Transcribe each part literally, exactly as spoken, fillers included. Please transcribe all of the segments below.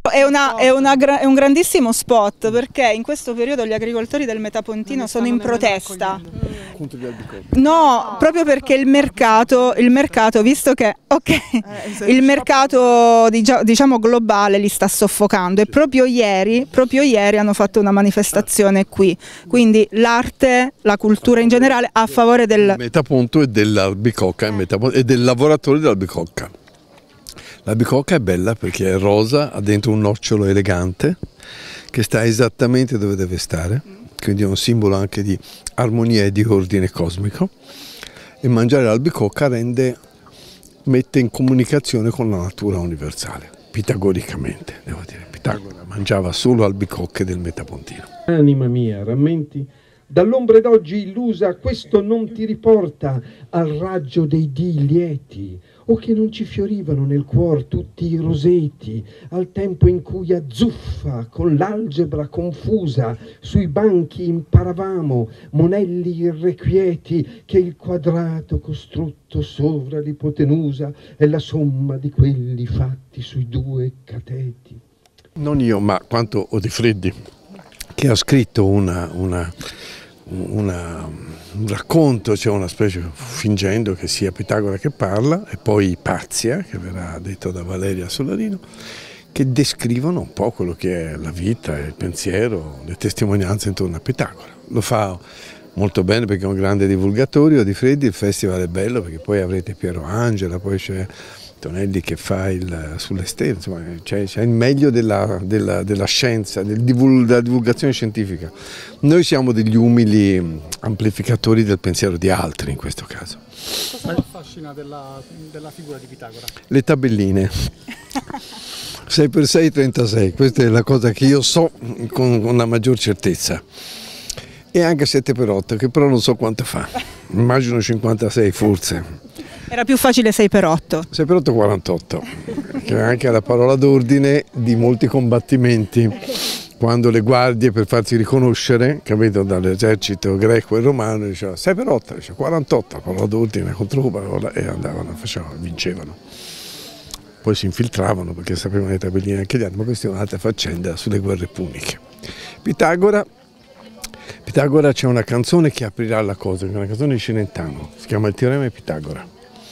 È, una, è, una, è un grandissimo spot, perché in questo periodo gli agricoltori del Metapontino sono in protesta. Contro gli albicocchi. No, proprio perché il mercato, il mercato visto che okay, il mercato diciamo globale li sta soffocando, e proprio ieri, proprio ieri hanno fatto una manifestazione qui. Quindi l'arte, la cultura in generale a favore del Metaponto e dell'albicocca e del lavoratore dell'albicocca. L'albicocca è bella perché è rosa, ha dentro un nocciolo elegante che sta esattamente dove deve stare, quindi è un simbolo anche di armonia e di ordine cosmico, e mangiare l'albicocca rende, mette in comunicazione con la natura universale, pitagoricamente, devo dire. Pitagora mangiava solo albicocche del Metapontino. Anima mia, rammenti, dall'ombra d'oggi illusa, questo non ti riporta al raggio dei dì lieti, o che non ci fiorivano nel cuor tutti i roseti, al tempo in cui azzuffa con l'algebra confusa sui banchi imparavamo monelli irrequieti, che il quadrato costrutto sovra l'ipotenusa è la somma di quelli fatti sui due cateti. Non io, ma quanto Odifreddi, che ha scritto una, una, una, un racconto, cioè una specie, fingendo che sia Pitagora che parla, e poi Ipazia, che verrà detto da Valeria Solarino, che descrivono un po' quello che è la vita, il pensiero, le testimonianze intorno a Pitagora. Lo fa molto bene perché è un grande divulgatore, Odifreddi. Il festival è bello perché poi avrete Piero Angela, poi c'è Tonelli che fa il sulle stelle, insomma c'è il meglio della, della, della scienza, del divul, della divulgazione scientifica. Noi siamo degli umili amplificatori del pensiero di altri in questo caso. Cosa ti affascina della, della figura di Pitagora? Le tabelline. sei per sei trentasei, questa è la cosa che io so con, con la maggior certezza. E anche sette per otto, che però non so quanto fa, immagino cinquantasei forse. Era più facile sei per otto. sei per otto quarantotto, che è anche la parola d'ordine di molti combattimenti, quando le guardie per farsi riconoscere, capito, dall'esercito greco e romano, dicevano sei per otto, diceva quarantotto, la parola d'ordine contro, e andavano, facevano, vincevano. Poi si infiltravano perché sapevano le tabelline anche gli altri, ma questa è un'altra faccenda sulle guerre puniche. Pitagora, Pitagora c'è una canzone che aprirà la cosa, che è una canzone di Celentano, si chiama Il teorema di Pitagora.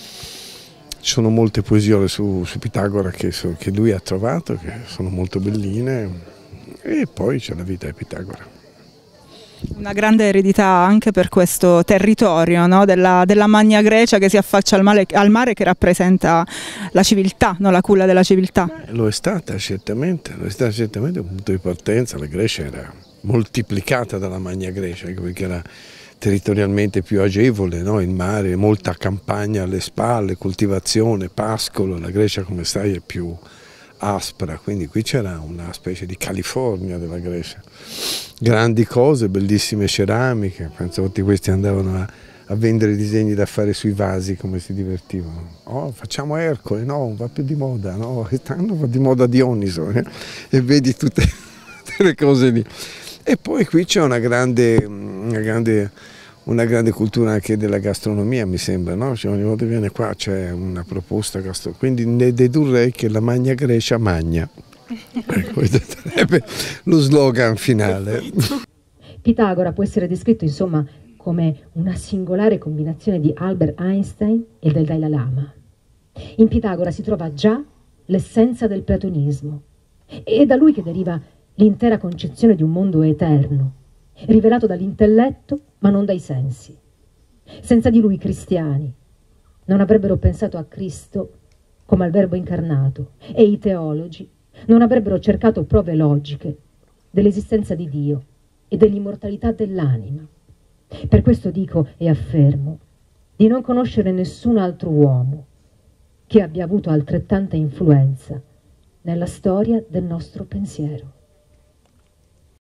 Ci sono molte poesie su, su Pitagora che, so, che lui ha trovato, che sono molto belline, e poi c'è la vita di Pitagora. Una grande eredità anche per questo territorio, no? della, della Magna Grecia che si affaccia al mare, al mare, che rappresenta la civiltà, no? La culla della civiltà. Beh, lo è stata certamente, lo è stata certamente un punto di partenza. La Grecia era moltiplicata dalla Magna Grecia, perché era territorialmente più agevole, no? Il mare, molta campagna alle spalle, coltivazione, pascolo. La Grecia, come sai, è più aspra, quindi qui c'era una specie di California della Grecia. Grandi cose, bellissime ceramiche, penso tutti questi andavano a, a vendere disegni da fare sui vasi, come si divertivano. Oh, facciamo Ercole, no, non va più di moda, no, quest'anno va di moda Dioniso, eh? E vedi tutte, tutte le cose lì. E poi qui c'è una grande, una, grande, una grande cultura anche della gastronomia, mi sembra, no? Cioè, ogni volta che viene qua c'è una proposta gastronomica, quindi ne dedurrei che la Magna Grecia magna. Ecco, questo sarebbe lo slogan finale. Pitagora può essere descritto insomma come una singolare combinazione di Albert Einstein e del Dalai Lama. In Pitagora si trova già l'essenza del platonismo, e è da lui che deriva l'intera concezione di un mondo eterno, rivelato dall'intelletto ma non dai sensi. Senza di lui i cristiani non avrebbero pensato a Cristo come al Verbo incarnato, e i teologi non avrebbero cercato prove logiche dell'esistenza di Dio e dell'immortalità dell'anima. Per questo dico e affermo di non conoscere nessun altro uomo che abbia avuto altrettanta influenza nella storia del nostro pensiero.